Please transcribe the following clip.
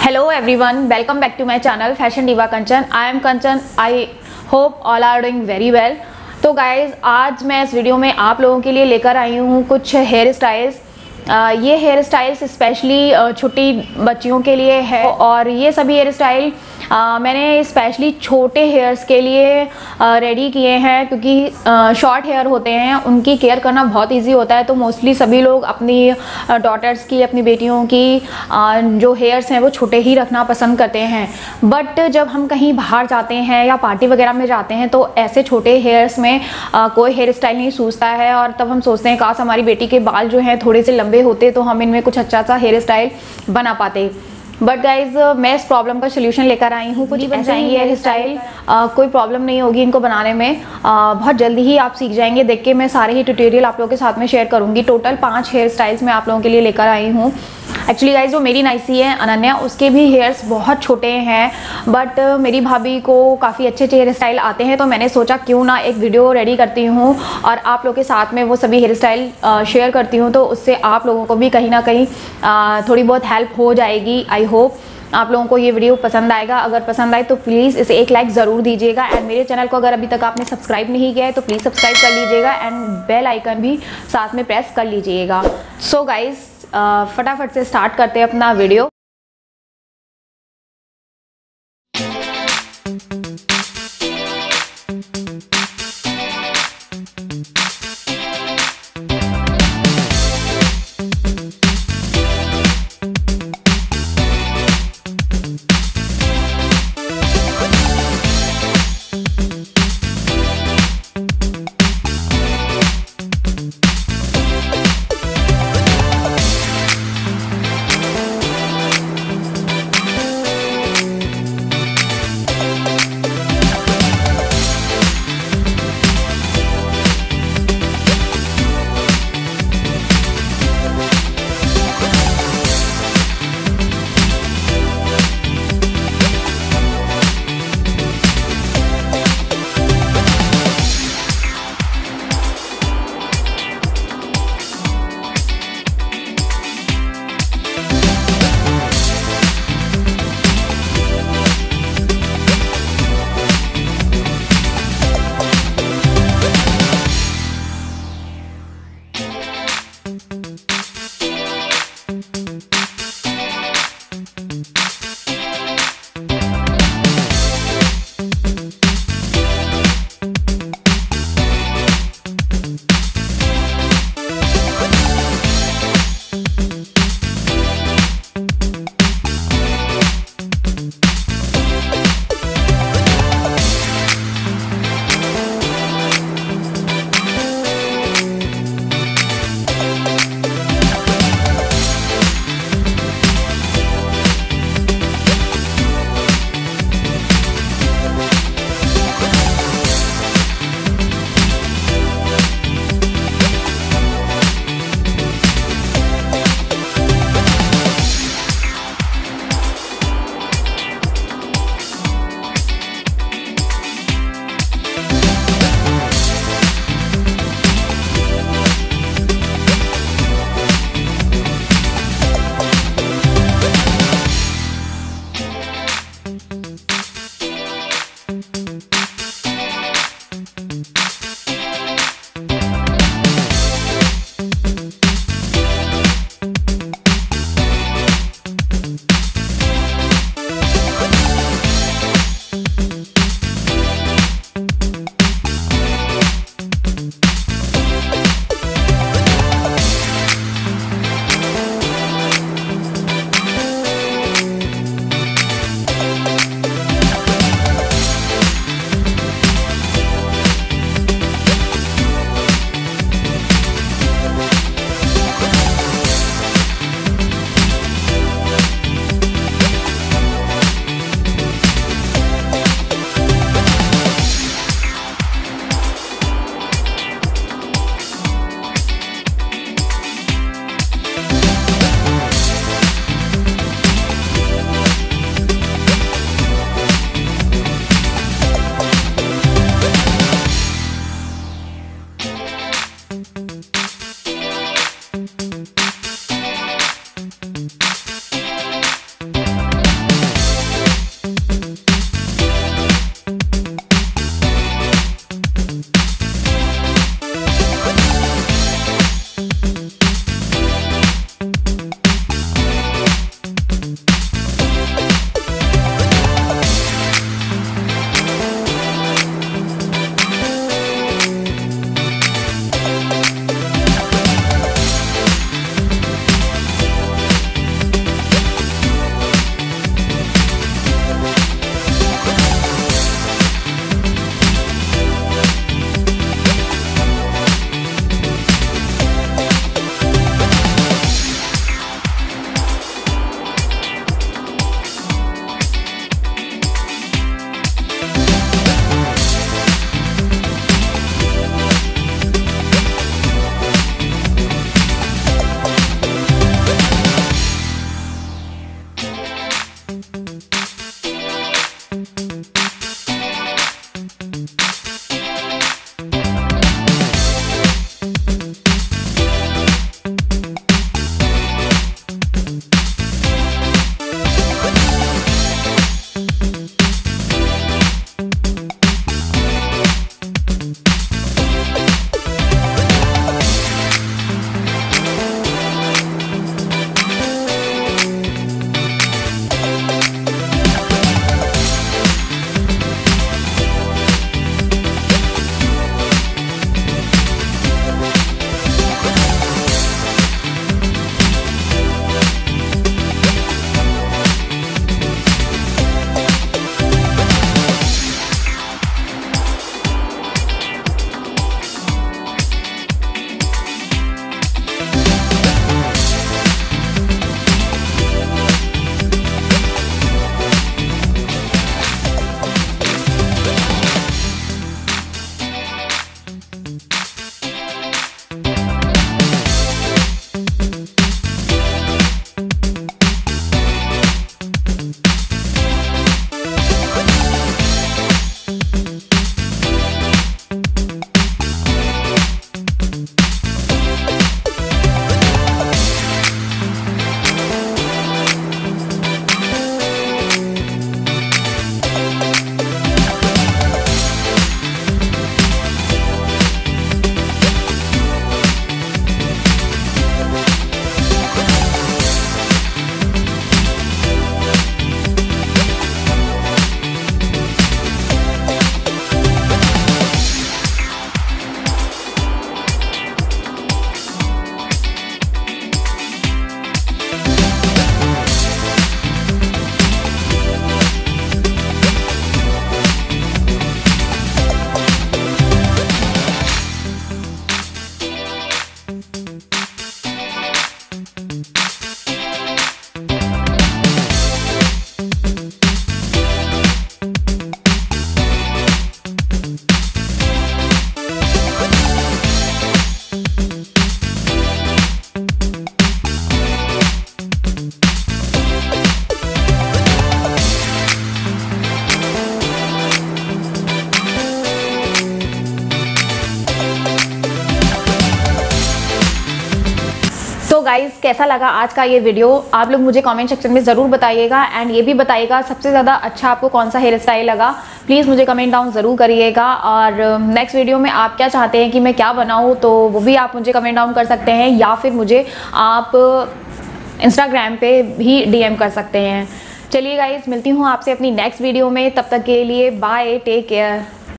Hello everyone, welcome back to my channel Fashion Diva Kanchan. I am Kanchan. I hope all are doing very well. तो guys आज मैं इस video में आप लोगों के लिए लेकर आई हूँ कुछ हेयर स्टाइल्स। ये हेयर स्टाइल्स स्पेशली छोटी बच्चियों के लिए है और ये सभी हेयर स्टाइल मैंने स्पेशली छोटे हेयर्स के लिए रेडी किए हैं क्योंकि शॉर्ट हेयर होते हैं, उनकी केयर करना बहुत इजी होता है। तो मोस्टली सभी लोग अपनी डॉटर्स की, अपनी बेटियों की जो हेयर्स हैं वो छोटे ही रखना पसंद करते हैं। बट जब हम कहीं बाहर जाते हैं या पार्टी वगैरह में जाते हैं तो ऐसे छोटे हेयर्स में कोई हेयर स्टाइल नहीं सूझता है और तब हम सोचते हैं काश हमारी बेटी के बाल जो हैं थोड़े से लंबे होते तो हम इनमें कुछ अच्छा सा हेयर स्टाइल बना पाते। बट गाइज मैं इस प्रॉब्लम का सोल्यूशन लेकर आई हूँ। कुछ बन जाएंगी हेयर स्टाइल, कोई प्रॉब्लम नहीं होगी इनको बनाने में, बहुत जल्दी ही आप सीख जाएंगे। देख के मैं सारे ही ट्यूटोरियल आप लोगों के साथ में शेयर करूँगी। टोटल 5 हेयर स्टाइल्स मैं आप लोगों के लिए लेकर आई हूँ। एक्चुअली गाइज जो मेरी नाइसी है अनन्या, उसके भी हेयर्स बहुत छोटे हैं बट मेरी भाभी को काफ़ी अच्छे हेयर स्टाइल आते हैं। तो मैंने सोचा क्यों ना एक वीडियो रेडी करती हूँ और आप लोगों के साथ में वो सभी हेयर स्टाइल शेयर करती हूँ, तो उससे आप लोगों को भी कहीं ना कहीं थोड़ी बहुत हेल्प हो जाएगी। आई होप आप लोगों को ये वीडियो पसंद आएगा। अगर पसंद आए तो प्लीज़ इसे एक लाइक ज़रूर दीजिएगा एंड मेरे चैनल को अगर अभी तक आपने सब्सक्राइब नहीं किया है तो प्लीज़ सब्सक्राइब कर लीजिएगा एंड बेल आइकन भी साथ में प्रेस कर लीजिएगा। सो गाइज फटाफट से स्टार्ट करते हैं अपना वीडियो। तो गाइज़ कैसा लगा आज का ये वीडियो, आप लोग मुझे कमेंट सेक्शन में ज़रूर बताइएगा एंड ये भी बताइएगा सबसे ज़्यादा अच्छा आपको कौन सा हेयर स्टाइल लगा। प्लीज़ मुझे कमेंट डाउन ज़रूर करिएगा। और नेक्स्ट वीडियो में आप क्या चाहते हैं कि मैं क्या बनाऊँ, तो वो भी आप मुझे कमेंट डाउन कर सकते हैं, या फिर मुझे आप इंस्टाग्राम पे भी DM कर सकते हैं। चलिए गाइज़, मिलती हूँ आपसे अपनी नेक्स्ट वीडियो में, तब तक के लिए बाय, टेक केयर।